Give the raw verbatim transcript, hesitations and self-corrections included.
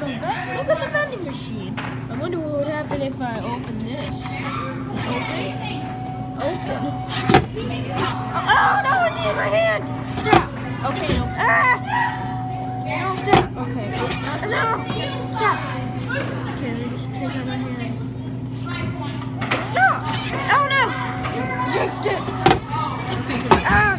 the ven- look at the vending machine. I wonder what would happen if I open this. Open. Open. Oh, oh no, it's in my hand. Stop. Okay, no. Ah! No, stop. Okay. Uh, no. Stop. Okay, let me just take out my hand. Stop. Oh no. Jinxed it. Okay, good. Ah!